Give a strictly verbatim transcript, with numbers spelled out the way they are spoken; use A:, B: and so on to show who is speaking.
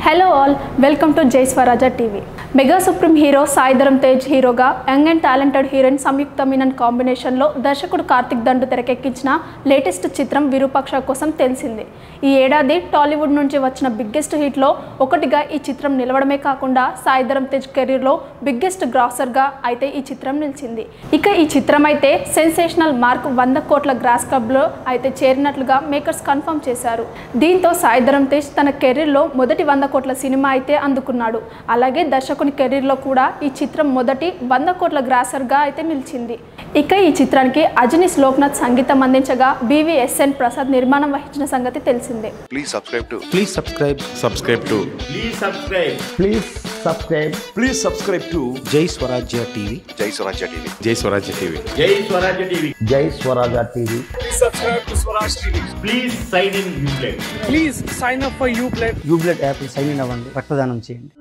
A: Hello all, welcome to Jai Swaraja TV. Mega supreme hero Sai Dharam Tej హీరోగా young and talented heroine Samyuktha Menon కాంబినేషన్లో దర్శకుడు కార్తిక్ దండు తెరకెక్కించిన లేటెస్ట్ చిత్రం విరూపాక్ష కోసం తెలిసింది. ఈ ఏడాది టాలీవుడ్ నుంచి వచ్చిన బిగ్గెస్ట్ హిట్లో ఒకటిగా ఈ చిత్రం నిలవడమే కాకుండా సాయి ధరమ్ తేజ్ కెరీర్లో బిగ్గెస్ట్ గ్రాసర్గా అయితే ఈ చిత్రం నిలిచింది. ఇక ఈ చిత్రం అయితే సెన్సేషనల్ మార్క్ వంద కోట్ల గ్రాస్ క్లబ్లో అయితే చేరినట్లుగా మేకర్స్ కన్ఫర్మ్ చేశారు. దీంతో సాయి ధరమ్ తేజ్ తన కెరీర్లో మొదటి వంద కోట్ల సినిమా అయితే అందుకున్నాడు. అలాగే దర్శకుని కెరీర్లో కూడా ఈ చిత్రం మొదటి వంద కోట్ల గ్రాసర్గా అయితే నిలిచింది. ఇక ఈ చిత్రానికి అజనీష్ లోక్నాథ్ సంగీతం అందించగా బీవీఎస్ఎన్ ప్రసాద్ నిర్మాణం వహించిన సంగతి తెలిసిందే.
B: Please subscribe to
C: Please subscribe.
B: subscribe to
D: Please subscribe.
C: Please subscribe.
B: please subscribe to
C: Jai Swarajya T V.
B: Jai Swarajya T V.
C: Jai Swarajya T V.
D: Jai Swarajya T V.
C: Jai Swarajya T V.
E: Please subscribe to Swaraj T V.
D: Please sign in Uplay.
E: Please sign up for Uplay.
F: Uplay app sign in అవ్వండి, రక్తదానం చేయండి.